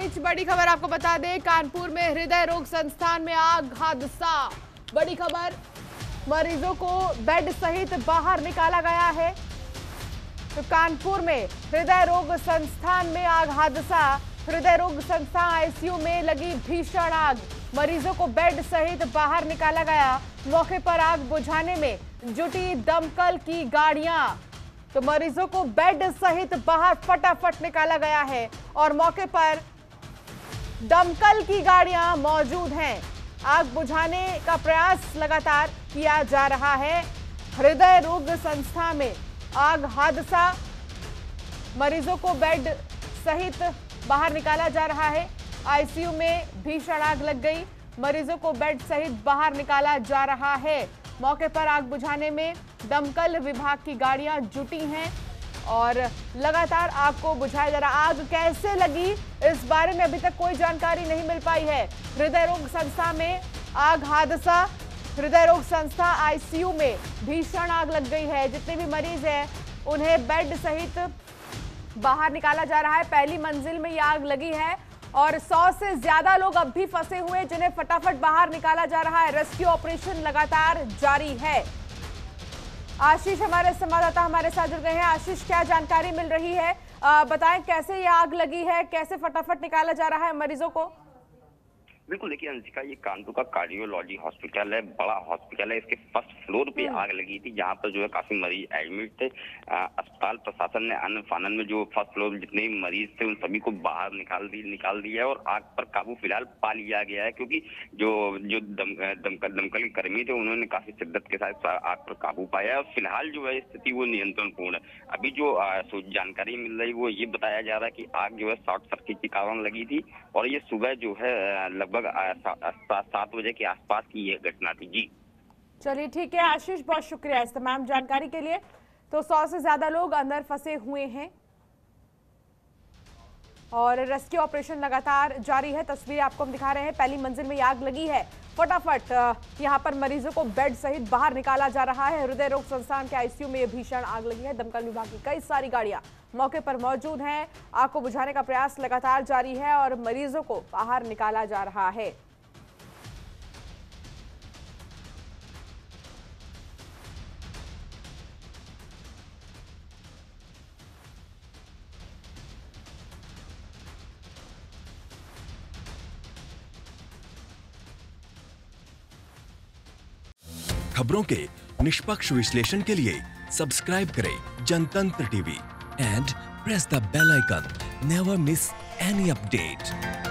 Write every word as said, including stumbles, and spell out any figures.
बीच बड़ी खबर आपको बता दें, कानपुर में हृदय रोग संस्थान में आग, हादसा। बड़ी खबर, मरीजों को बेड सहित बाहर निकाला गया है। तो कानपुर में हृदय रोग संस्थान में आग, हादसा। हृदय रोग संस्थान आईसीयू में लगी भीषण आग, मरीजों को बेड सहित बाहर निकाला गया। मौके पर आग बुझाने में जुटी दमकल की गाड़ियां। तो मरीजों को बेड सहित बाहर फटाफट निकाला गया है और मौके पर दमकल की गाड़ियां मौजूद हैं। आग बुझाने का प्रयास लगातार किया जा रहा है। हृदय रोग संस्था में आग, हादसा, मरीजों को बेड सहित बाहर निकाला जा रहा है। आईसीयू में भीषण आग लग गई, मरीजों को बेड सहित बाहर निकाला जा रहा है। मौके पर आग बुझाने में दमकल विभाग की गाड़ियां जुटी हैं और लगातार आग को बुझाया जा रहा है। आग कैसे लगी, इस बारे में अभी तक कोई जानकारी नहीं मिल पाई है। हृदय रोग संस्था में आग, हादसा। हृदय रोग संस्था आईसीयू में भीषण आग लग गई है। जितने भी मरीज हैं उन्हें बेड सहित बाहर निकाला जा रहा है। पहली मंजिल में ये आग लगी है और सौ से ज्यादा लोग अब भी फंसे हुए हैं, जिन्हें फटाफट बाहर निकाला जा रहा है। रेस्क्यू ऑपरेशन लगातार जारी है। आशीष हमारे संवाददाता हमारे साथ जुड़ गए हैं। आशीष, क्या जानकारी मिल रही है, आ, बताएं कैसे ये आग लगी है, कैसे फटाफट निकाला जा रहा है मरीजों को? बिल्कुल, देखिए अंशिका, ये कानपुर का कार्डियोलॉजी हॉस्पिटल है, बड़ा हॉस्पिटल है। इसके फर्स्ट फ्लोर पे आग लगी थी, जहां पर जो है काफी मरीज एडमिट थे। अस्पताल प्रशासन ने अन्न फानन में जो फर्स्ट फ्लोर जितने भी मरीज थे उन सभी को बाहर निकाल दी निकाल दिया है और आग पर काबू फिलहाल पा लिया गया है, क्योंकि जो जो दम, दमकल दमकल के कर्मी थे उन्होंने काफी शिद्दत के साथ आग पर काबू पाया है और फिलहाल जो है स्थिति वो नियंत्रणपूर्ण है। अभी जो जानकारी मिल रही वो ये बताया जा रहा है कि आग जो है शॉर्ट सर्किट के कारण लगी थी और ये सुबह जो है लगभग सात बजे के आसपास की ये घटना थी। जी चलिए ठीक है आशीष, बहुत शुक्रिया इस तमाम जानकारी के लिए। तो सौ से ज्यादा लोग अंदर फंसे हुए हैं और रेस्क्यू ऑपरेशन लगातार जारी है। तस्वीरें आपको हम दिखा रहे हैं। पहली मंजिल में आग लगी है, फटाफट यहां पर मरीजों को बेड सहित बाहर निकाला जा रहा है। हृदय रोग संस्थान के आईसीयू में यह भीषण आग लगी है। दमकल विभाग की कई सारी गाड़ियां मौके पर मौजूद हैं। आग को बुझाने का प्रयास लगातार जारी है और मरीजों को बाहर निकाला जा रहा है। खबरों के निष्पक्ष विश्लेषण के लिए सब्सक्राइब करें Jantantra TV and press the bell icon. Never miss any update.